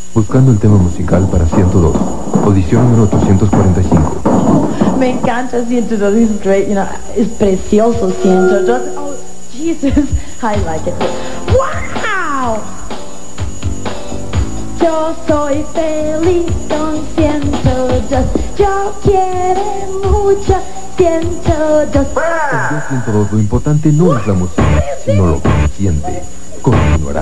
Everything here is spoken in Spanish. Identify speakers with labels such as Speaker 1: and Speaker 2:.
Speaker 1: Buscando el tema musical para 102. Audición número 845.
Speaker 2: Me encanta 102, it's great, you know, es precioso 102. Oh, Jesus, I like it. ¡Wow! Yo soy feliz con 102. Yo quiero mucho 102.
Speaker 1: En 102 lo importante no es la música, sino lo que se siente. Continuará.